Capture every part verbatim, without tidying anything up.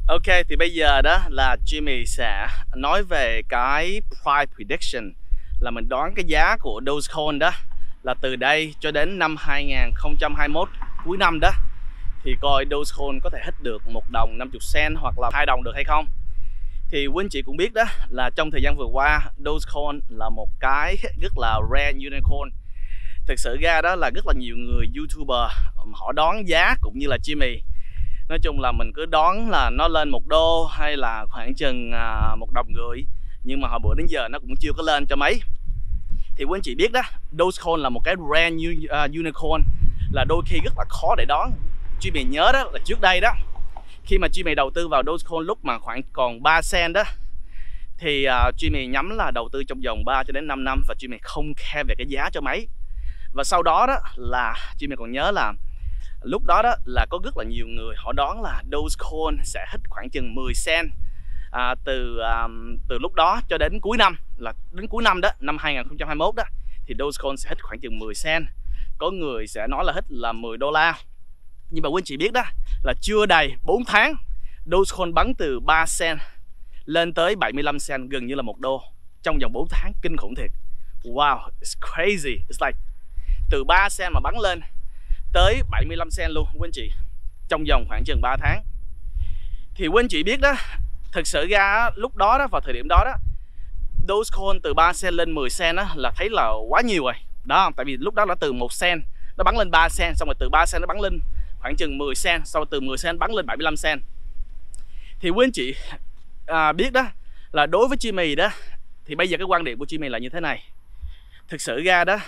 Ok, thì bây giờ đó là Jimmy sẽ nói về cái price prediction, là mình đoán cái giá của Dogecoin đó là từ đây cho đến năm hai nghìn không trăm hai mươi mốt cuối năm đó, thì coi Dogecoin có thể hit được một đồng năm mươi cent hoặc là hai đồng được hay không. Thì quý anh chị cũng biết đó là trong thời gian vừa qua Dogecoin là một cái rất là rare unicorn. Thực sự ra đó là rất là nhiều người YouTuber họ đoán giá cũng như là Jimmy. Nói chung là mình cứ đoán là nó lên một đô hay là khoảng chừng à, một đồng rưỡi, nhưng mà hồi bữa đến giờ nó cũng chưa có lên cho mấy. Thì quý anh chị biết đó, Dogecoin là một cái rare uh, unicorn, là đôi khi rất là khó để đoán. Jimmy nhớ đó là trước đây đó, khi mà Jimmy đầu tư vào Dogecoin lúc mà khoảng còn ba cent đó, thì uh, Jimmy nhắm là đầu tư trong vòng ba cho đến năm năm và Jimmy không care về cái giá cho mấy. Và sau đó đó là Jimmy còn nhớ là lúc đó đó là có rất là nhiều người họ đoán là Dogecoin sẽ hit khoảng chừng mười cent à, từ à, từ lúc đó cho đến cuối năm, là đến cuối năm đó, năm hai nghìn không trăm hai mươi mốt đó, thì Dogecoin sẽ hit khoảng chừng mười cent. Có người sẽ nói là hit là mười đô la. Nhưng mà quý anh chị biết đó là chưa đầy bốn tháng Dogecoin bắn từ ba cent lên tới bảy mươi lăm cent, gần như là một đô trong vòng bốn tháng. Kinh khủng thiệt. Wow, it's crazy. It's like từ ba cent mà bắn lên tới bảy mươi lăm cent luôn quý anh chị, trong vòng khoảng chừng ba tháng. Thì quý anh chị biết đó, thực sự ra lúc đó đó, vào thời điểm đó đó, Dogecoin từ ba cent lên mười cent đó, là thấy là quá nhiều rồi đó. Tại vì lúc đó nó từ một cent nó bắn lên ba cent, xong rồi từ ba cent nó bắn lên khoảng chừng mười cent, sau từ mười cent bắn lên bảy mươi lăm cent. Thì quý anh chị à, biết đó là đối với Jimmy đó, thì bây giờ cái quan điểm của Jimmy là như thế này. Thực sự ra đó,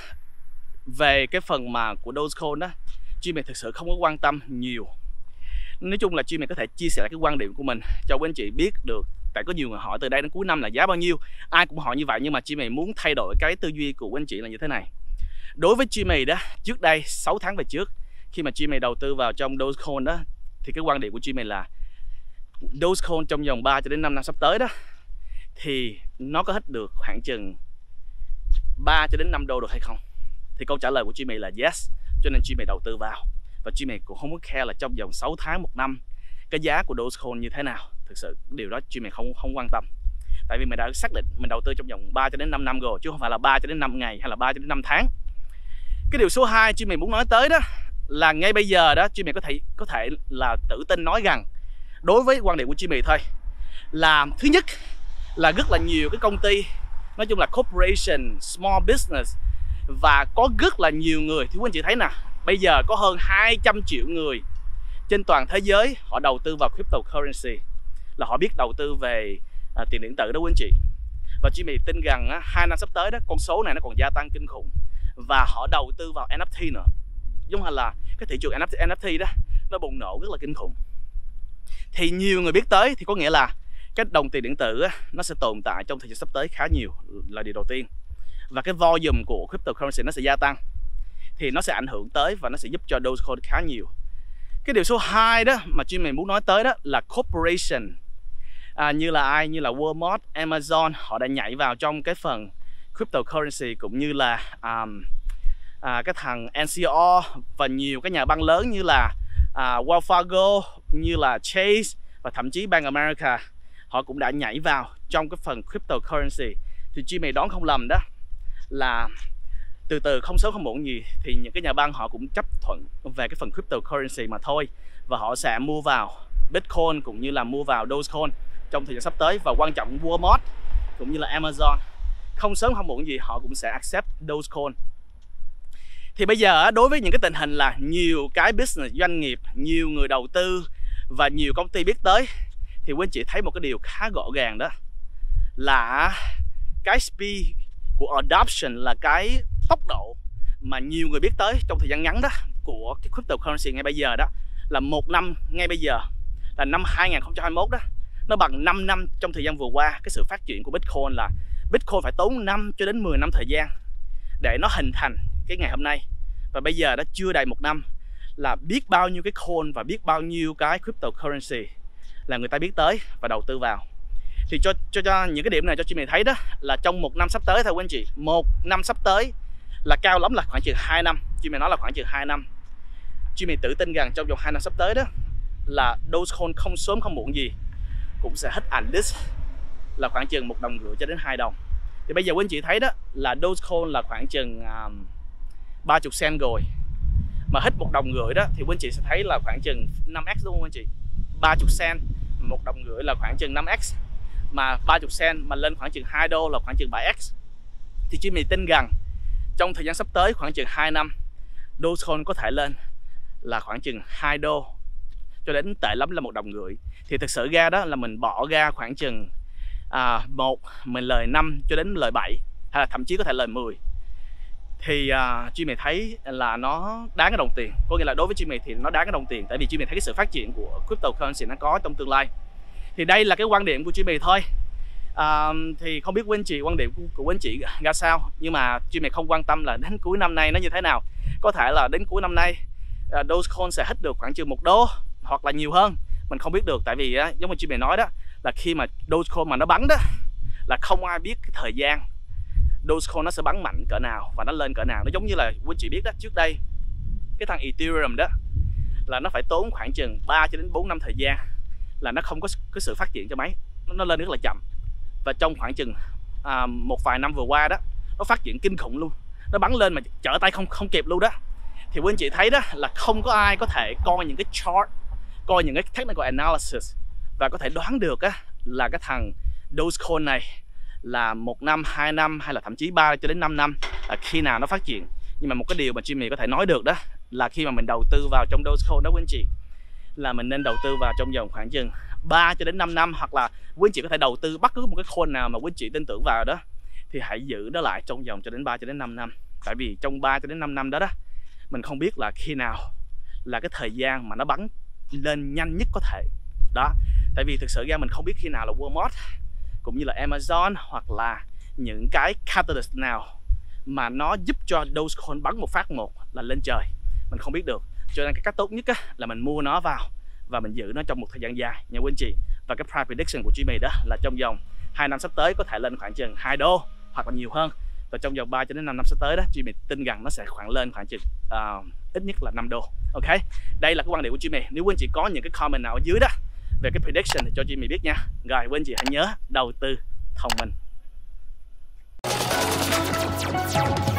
về cái phần mà của Dogecoin đó, Jimmy thực sự không có quan tâm nhiều. Nói chung là Jimmy có thể chia sẻ cái quan điểm của mình cho quý anh chị biết được. Tại có nhiều người hỏi từ đây đến cuối năm là giá bao nhiêu, ai cũng hỏi như vậy, nhưng mà Jimmy muốn thay đổi cái tư duy của quý anh chị là như thế này. Đối với Jimmy đó, trước đây sáu tháng về trước, khi mà Jimmy đầu tư vào trong Dogecoin đó, thì cái quan điểm của Jimmy là Dogecoin trong vòng ba cho đến năm năm sắp tới đó, thì nó có hit được khoảng chừng ba cho đến năm đô được hay không. Thì câu trả lời của Jimmy là yes, cho nên Jimmy đầu tư vào. Và Jimmy cũng không có care là trong vòng sáu tháng, một năm cái giá của Dogecoin như thế nào. Thực sự điều đó Jimmy không không quan tâm. Tại vì mình đã xác định mình đầu tư trong vòng ba cho đến năm năm rồi, chứ không phải là ba cho đến năm ngày hay là ba cho đến năm tháng. Cái điều số hai Jimmy muốn nói tới đó là ngay bây giờ đó, Jimmy có thể có thể là tự tin nói rằng, đối với quan điểm của Jimmy thôi, là thứ nhất là rất là nhiều cái công ty, nói chung là corporation, small business, và có rất là nhiều người. Thì quý anh chị thấy nè, bây giờ có hơn hai trăm triệu người trên toàn thế giới họ đầu tư vào cryptocurrency, là họ biết đầu tư về à, tiền điện tử đó quý anh chị. Và Jimmy tin rằng á, hai năm sắp tới đó, con số này nó còn gia tăng kinh khủng. Và họ đầu tư vào en ép tê nữa, giống như là cái thị trường en ép tê đó nó bùng nổ rất là kinh khủng. Thì nhiều người biết tới thì có nghĩa là cái đồng tiền điện tử á, nó sẽ tồn tại trong thời gian sắp tới khá nhiều, là điều đầu tiên. Và cái volume của cryptocurrency nó sẽ gia tăng, thì nó sẽ ảnh hưởng tới và nó sẽ giúp cho Dogecoin khá nhiều. Cái điều số hai đó mà Jimmy muốn nói tới đó là corporation, à, như là ai, như là Walmart, Amazon, họ đã nhảy vào trong cái phần cryptocurrency, cũng như là um, à, cái thằng en xê o và nhiều cái nhà băng lớn như là à, Wells Fargo, như là Chase và thậm chí Bank America, họ cũng đã nhảy vào trong cái phần cryptocurrency. Thì Jimmy đoán không lầm đó là từ từ không sớm không muộn gì thì những cái nhà băng họ cũng chấp thuận về cái phần cryptocurrency mà thôi, và họ sẽ mua vào Bitcoin cũng như là mua vào Dogecoin trong thời gian sắp tới. Và quan trọng Walmart cũng như là Amazon không sớm không muộn gì họ cũng sẽ accept Dogecoin. Thì bây giờ đối với những cái tình hình là nhiều cái business, doanh nghiệp, nhiều người đầu tư và nhiều công ty biết tới, thì quý anh chị thấy một cái điều khá rõ ràng đó là cái speed của adoption, là cái tốc độ mà nhiều người biết tới trong thời gian ngắn đó của cái cryptocurrency ngay bây giờ đó, là một năm ngay bây giờ là năm hai nghìn không trăm hai mươi mốt đó, nó bằng năm năm trong thời gian vừa qua. Cái sự phát triển của Bitcoin là Bitcoin phải tốn năm cho đến mười năm thời gian để nó hình thành cái ngày hôm nay, và bây giờ đã chưa đầy một năm là biết bao nhiêu cái coin và biết bao nhiêu cái cryptocurrency là người ta biết tới và đầu tư vào. Thì cho, cho, cho những cái điểm này cho chị mình thấy đó là trong một năm sắp tới thôi quý anh chị, một năm sắp tới là cao lắm là khoảng chừng hai năm, chị mình nói là khoảng chừng hai năm. Chị mình tự tin rằng trong vòng hai năm sắp tới đó là Dogecoin không sớm không muộn gì cũng sẽ hit at least là khoảng chừng một đồng rưỡi cho đến hai đồng. Thì bây giờ quý anh chị thấy đó là Dogecoin là khoảng chừng um, ba mươi cent rồi, mà hit một đồng rưỡi đó thì quý anh chị sẽ thấy là khoảng chừng năm x đúng không anh chị? ba mươi cent, một đồng rưỡi là khoảng chừng năm x, mà ba mươi cent mà lên khoảng chừng hai đô là khoảng chừng bảy x. Thì chị mình tin rằng trong thời gian sắp tới khoảng chừng hai năm, Dogecoin có thể lên là khoảng chừng hai đô cho đến tệ lắm là một đồng rưỡi. Thì thực sự ra đó là mình bỏ ra khoảng chừng à, một mình lời năm cho đến lời bảy, hay là thậm chí có thể lời mười, thì uh, chị mình thấy là nó đáng cái đồng tiền. Có nghĩa là đối với chị mình thì nó đáng cái đồng tiền, tại vì chị mình thấy cái sự phát triển của cryptocurrency nó có trong tương lai. Thì đây là cái quan điểm của chị mình thôi. Uh, thì không biết quý anh chị quan điểm của, của quý anh chị ra sao, nhưng mà chị mình không quan tâm là đến cuối năm nay nó như thế nào. Có thể là đến cuối năm nay uh, Dogecoin sẽ hit được khoảng chừng một đô hoặc là nhiều hơn, mình không biết được. Tại vì uh, giống như chị mình nói đó, là khi mà Dogecoin mà nó bắn đó là không ai biết cái thời gian Dogecoin nó sẽ bắn mạnh cỡ nào và nó lên cỡ nào. Nó giống như là quý chị biết đó, trước đây cái thằng Ethereum đó là nó phải tốn khoảng chừng ba cho đến bốn năm thời gian là nó không có cái sự phát triển cho máy, nó lên rất là chậm. Và trong khoảng chừng à, một vài năm vừa qua đó, nó phát triển kinh khủng luôn, nó bắn lên mà trở tay không không kịp luôn đó. Thì quý anh chị thấy đó là không có ai có thể coi những cái chart, coi những cái technical analysis và có thể đoán được á, là cái thằng Dogecoin này là một năm, hai năm hay là thậm chí ba cho đến năm năm là khi nào nó phát triển. Nhưng mà một cái điều mà Jimmy có thể nói được đó là khi mà mình đầu tư vào trong Dogecoin đó quý anh chị, là mình nên đầu tư vào trong vòng khoảng chừng ba cho đến năm năm, hoặc là quý anh chị có thể đầu tư bất cứ một cái coin nào mà quý anh chị tin tưởng vào đó thì hãy giữ nó lại trong vòng cho đến ba cho đến năm năm. Tại vì trong ba cho đến năm năm đó đó, mình không biết là khi nào là cái thời gian mà nó bắn lên nhanh nhất có thể. Đó, tại vì thực sự ra mình không biết khi nào là Walmart cũng như là Amazon hoặc là những cái catalyst nào mà nó giúp cho Dogecoin bắn một phát một là lên trời, mình không biết được. Cho nên cái cách tốt nhất á, là mình mua nó vào và mình giữ nó trong một thời gian dài nha quý anh chị. Và cái price prediction của Jimmy đó là trong vòng hai năm sắp tới có thể lên khoảng chừng hai đô hoặc là nhiều hơn. Và trong vòng ba cho đến năm năm sắp tới đó, Jimmy tin rằng nó sẽ khoảng lên khoảng chừng uh, ít nhất là năm đô. Ok, đây là cái quan điểm của Jimmy. Nếu quý anh chị có những cái comment nào ở dưới đó về cái prediction thì cho Jimmy biết nha. Rồi quý anh chị hãy nhớ đầu tư thông minh.